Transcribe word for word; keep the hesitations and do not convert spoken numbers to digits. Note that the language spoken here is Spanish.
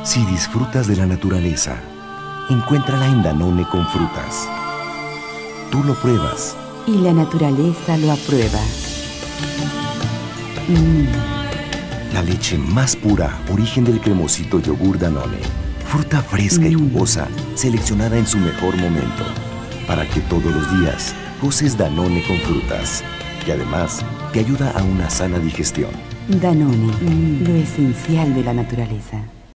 Si disfrutas de la naturaleza, encuéntrala en Danone con frutas. Tú lo pruebas. Y la naturaleza lo aprueba. Mm. La leche más pura, origen del cremosito yogur Danone. Fruta fresca y jugosa, seleccionada en su mejor momento. Para que todos los días goces Danone con frutas. Que además te ayuda a una sana digestión. Danone, mm. lo esencial de la naturaleza.